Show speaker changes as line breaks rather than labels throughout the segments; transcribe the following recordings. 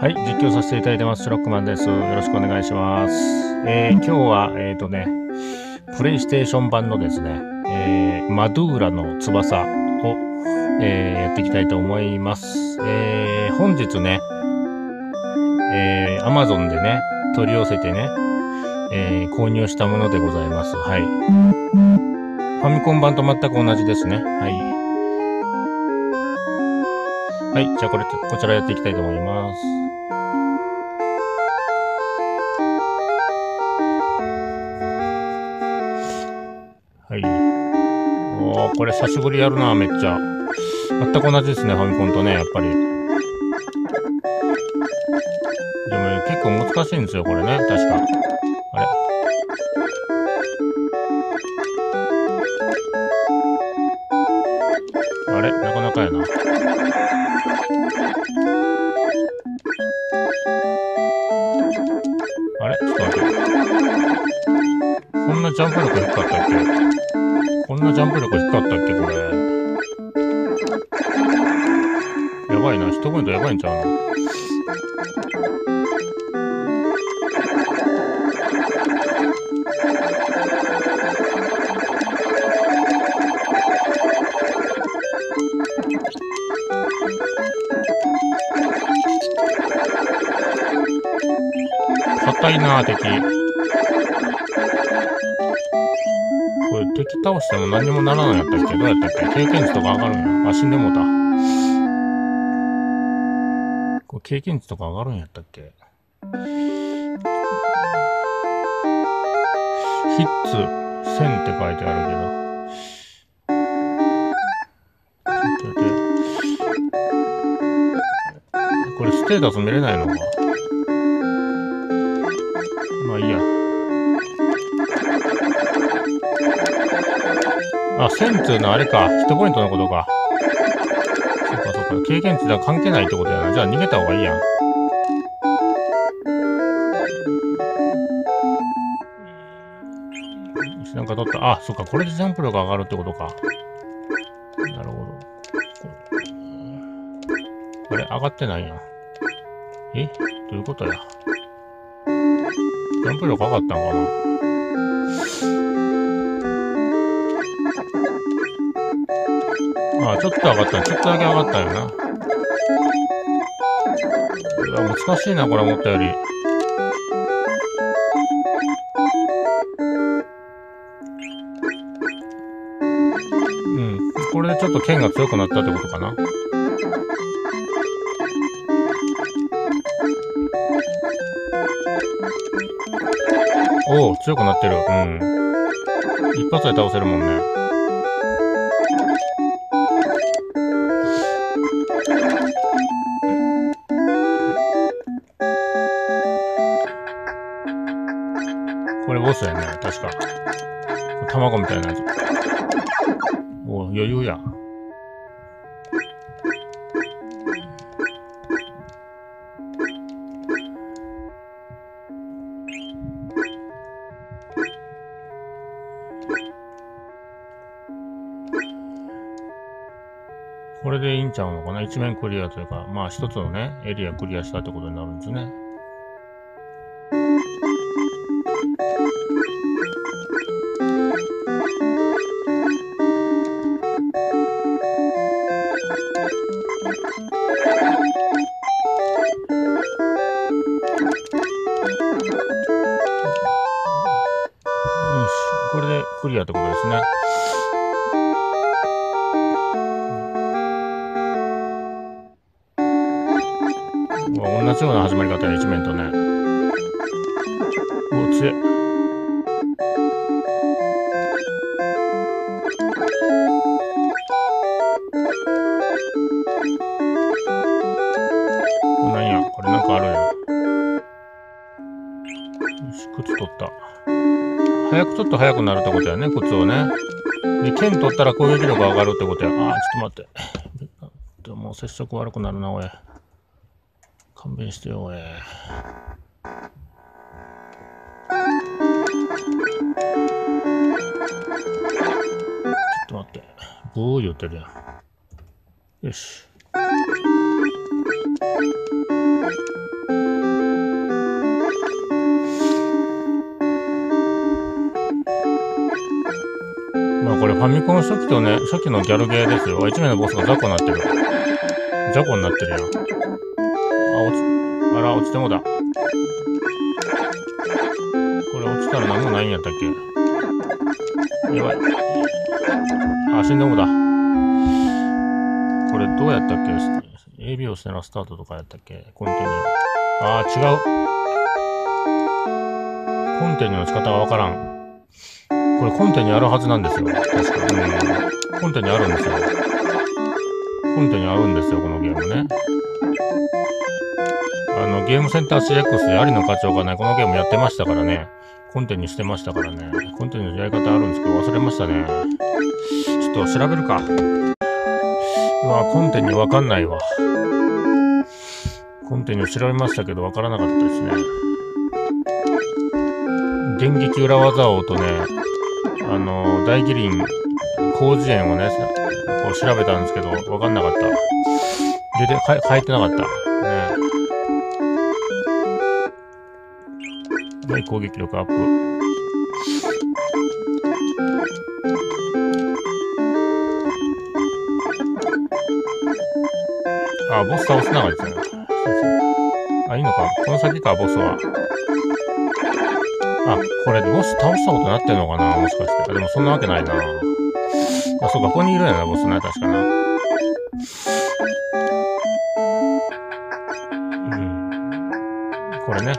はい、実況させていただいてます。シュロックマンです。よろしくお願いします。今日は、プレイステーション版のですね、マドゥーラの翼を、やっていきたいと思います。本日ね、Amazon でね、取り寄せてね、購入したものでございます。はい。ファミコン版と全く同じですね。はい。はい、じゃあこちらやっていきたいと思います。はい。おー、これ久しぶりやるな、めっちゃ。全く同じですね、ファミコンとね、やっぱり。でも結構難しいんですよ、これね、確か。あれなかなかやな。あれちょっと待って。こんなジャンプ力低かったっけこんなジャンプ力低かったっけこれ。やばいな。ヒットポイントやばいんちゃうの硬いな敵。これ敵倒しても何にもならないやったっけどうやったっけ経験値とか上がるんや。あ、死んでもうた。これ経験値とか上がるんやったっけヒッツ1000って書いてあるけど。ちょっと待って。これステータス見れないのかまあいいや。あ、1000っていうのはあれか。ヒットポイントのことか。そっかそっか。経験値だ関係ないってことやな。じゃあ逃げた方がいいやん。なんか取った。あ、そっか。これでジャンプ力上がるってことか。なるほど。あれ上がってないやん。えどういうことや。ジャンプ力上がったんかなあ、ちょっと上がった。ちょっとだけ上がったよな。うわ、難しいな、これ思ったより。うん。これでちょっと剣が強くなったってことかな。おお、強くなってる。うん。一発で倒せるもんね。これボスやね。確か。卵みたいなやつ。おお、余裕や。これでいいんちゃうのかな一面クリアというか、まあ一つのね、エリアクリアしたってことになるんですね。よし、これでクリアってことですね。同じような始まり方や、一面とね。お、強い。なんや、これなんかあるやん。よし、靴取った。ちょっと速くなるってことやね、靴をね。で、剣取ったら攻撃力上がるってことや。あー、ちょっと待って。もう接触悪くなるな、おい。勘弁してよ、おい。ちょっと待って。ブー言ってるやん。よし。 ファミコン初期とね、初期のギャルゲーですよ。1名のボスが雑魚になってる。雑魚になってるやん。あら、落ちてもだ。これ落ちたら何もないんやったっけ。やばい。あ、死んでもだ。これどうやったっけ。 AB をしてなスタートとかやったっけ。コンティニュー。あー、違う。コンティニューの仕方がわからん。これコンテにあるはずなんですよ。確かに。コンテにあるんですよ。コンテにあるんですよ、このゲームね。ゲームセンター CX で有野課長がね、このゲームやってましたからね。コンテにしてましたからね。コンテのやり方あるんですけど、忘れましたね。ちょっと調べるか。うわ、コンテにわかんないわ。コンテに調べましたけど、わからなかったですね。電撃裏技王とね、大義林広辞苑をね、こう調べたんですけど、わかんなかった。書いてなかった。ね。はい、攻撃力アップ。あ、ボス倒すながですね。あ、いいのか。この先か、ボスは。あ、これボス倒したことなってんのかな、もしかして。あ、でもそんなわけないな。あ、そうか、ここにいるんやな、ボスね、確かな。これね。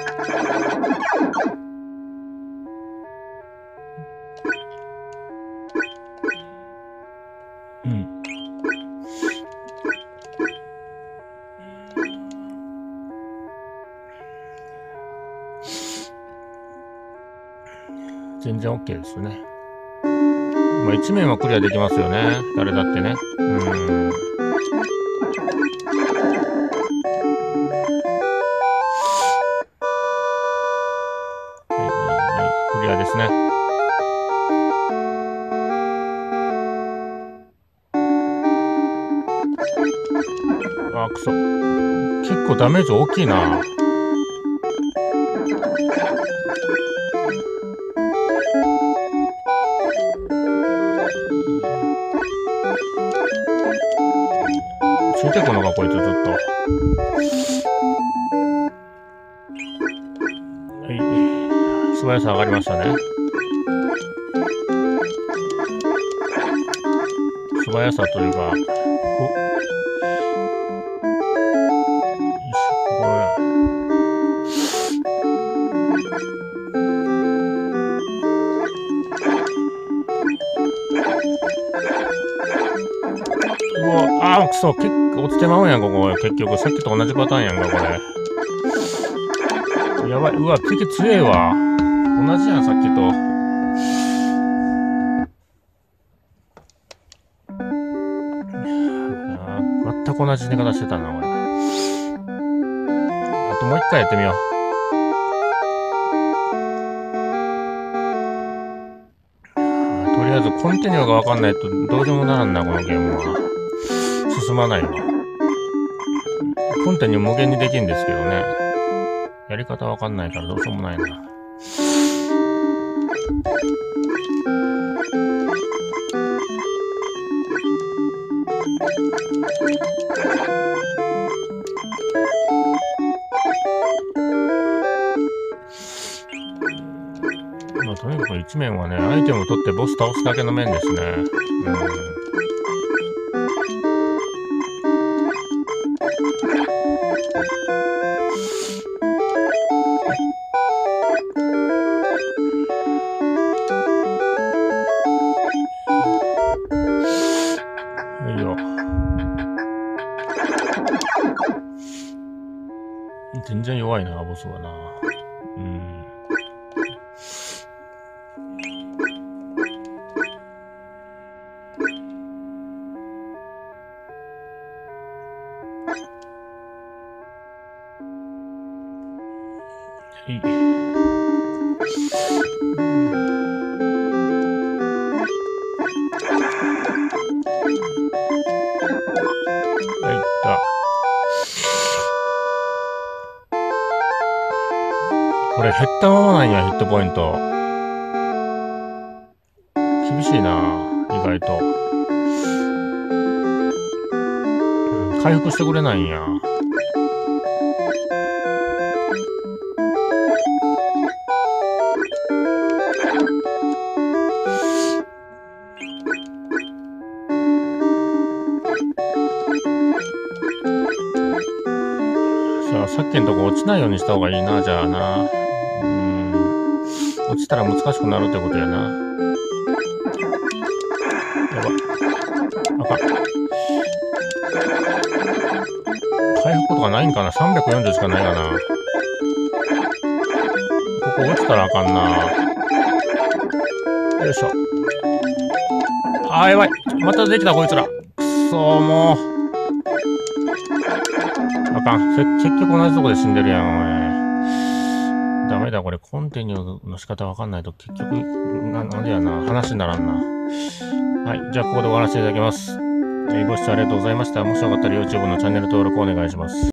全然 OK ですよね。まあ、1面はクリアできますよね。誰だってね。クリアですね。あ、くそ。結構ダメージ大きいな。ついてこのか、こいつ、ちょっと。はい。素早さ上がりましたね。素早さというか、くそ、落ちてまうんやん、ここ。結局、さっきと同じパターンやんか、これ。やばい。うわ、敵強えわ。同じやん、さっきと。全く同じ寝方してたな、これ。あともう一回やってみよう。とりあえず、コンティニューがわかんないとどうしようもならんな、このゲームは。進まないわ。コンティニュー無限にできるんですけどね。やり方わかんないからどうしようもないな。まあ、とにかく1面はね、アイテムを取ってボス倒すだけの面ですね。いいよ。全然弱いな、ボスはな。これ減ったままなんや、ヒットポイント。 厳しいな、意外と。回復してくれないんや。さっきのとこ落ちないようにした方がいいな、じゃあな。落ちたら難しくなるってことやな。やば。あかん。回復とかないんかな？ 340 しかないかな。ここ落ちたらあかんな。よいしょ。やばい。またできた、こいつら。くそー、もう。あかん。結局同じとこで死んでるやん、おい。ダメだ、これ。コンティニューの仕方わかんないと、結局、なんでやな。話にならんな。はい。じゃあ、ここで終わらせていただきます。ご視聴ありがとうございました。もしよかったら YouTube のチャンネル登録お願いします。